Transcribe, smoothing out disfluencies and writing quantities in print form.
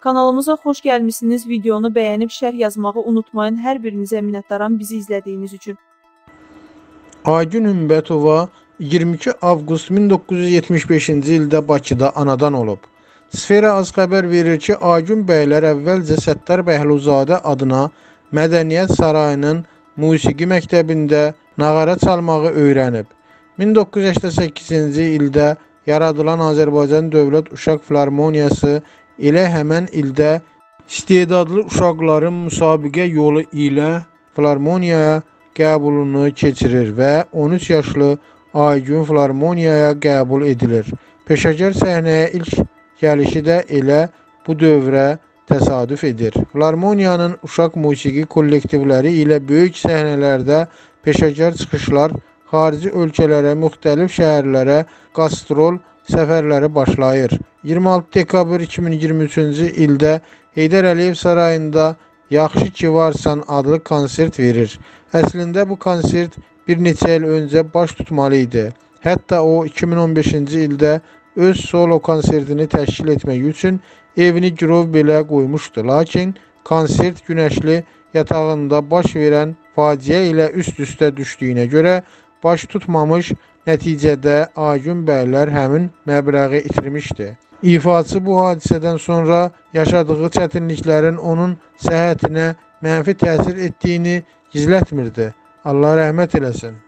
Kanalımıza xoş gəlmişsiniz. Videonu bəyənib şərh yazmağı unutmayın. Hər birinizə minnətdaram bizi izlədiyiniz üçün. Aygün Ümbətova 22 avqust 1975-ci ildə Bakıda anadan olub. Sfera az xəbər verir ki, Aygün bəylər əvvəlcə Səttar Bəhluzadə adına Mədəniyyət Sarayının musiqi məktəbində nağara çalmağı öyrənib. 1988-ci ildə yaradılan Azərbaycan Dövlət Uşaq Filarmoniyası elə həmən ildə istedadlı uşaqların müsabiqə yolu ilə filarmoniyaya qəbulunu keçirir və 13 yaşlı Aygün filarmoniyaya qəbul edilir. Peşəkar səhnəyə ilk gəlişi də elə bu dövrə təsadüf edir. Filarmoniyanın uşaq musiqi kollektivləri ilə böyük səhnələrdə peşəkar çıxışlar, xarici ölkələrə, müxtəlif şəhərlərə qastrol səfərləri başlayır. 26 dekabr 2023-cü ildə Heydər Əliyev Sarayında Yaxşı ki varsan adlı konsert verir. Əslində bu konsert bir neçə il öncə baş tutmalı idi. Hətta o 2015-ci ildə öz solo konsertini təşkil etmək üçün evini girov belə qoymuşdu. Lakin konsert günəşli yatağında baş verən faciə ilə üst-üstə düşdüyünə görə baş tutmamış, nəticədə Aygün bəylər həmin məbləği itirmişdi. İfaçı bu hadisədən sonra yaşadığı çətinliklərin onun səhhətinə mənfi təsir etdiyini gizlətmirdi. Allah rəhmət eləsin.